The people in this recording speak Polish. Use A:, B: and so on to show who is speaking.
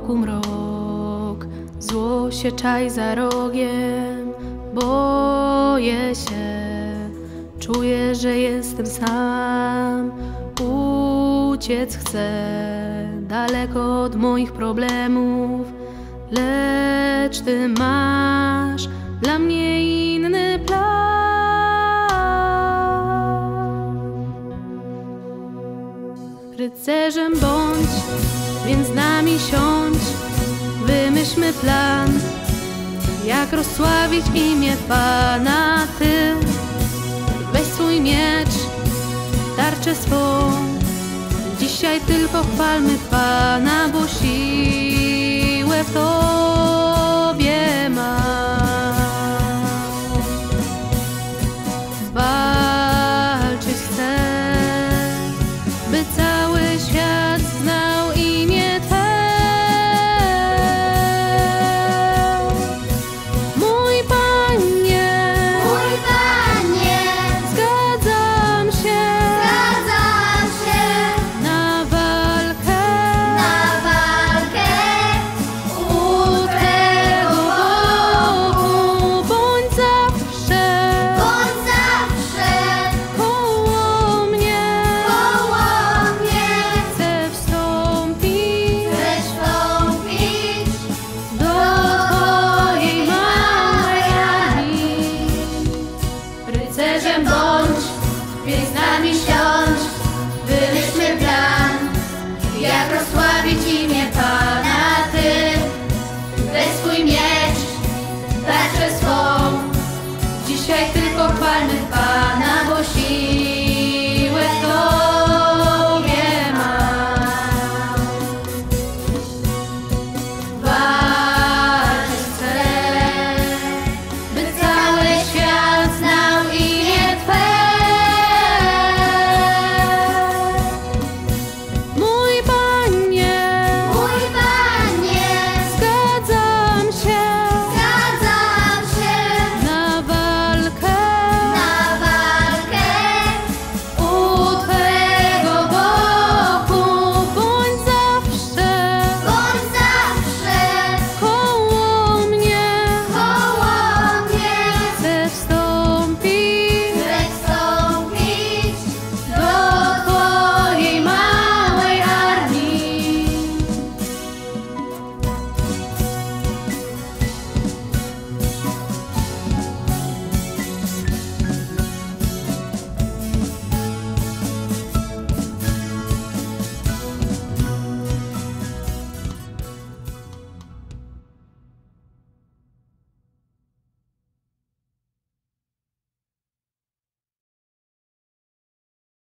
A: wokół mrok, zło się czai za rogiem. Boję się, czuję, że jestem sam. Uciec chcę daleko od moich problemów, lecz Ty masz dla mnie inny plan. Rycerzem bądź, więc z nami siądź, wymyślmy plan, jak rozsławić imię Pana. Ty weź swój miecz, tarczę swą, dzisiaj tylko chwalmy Pana, bo siła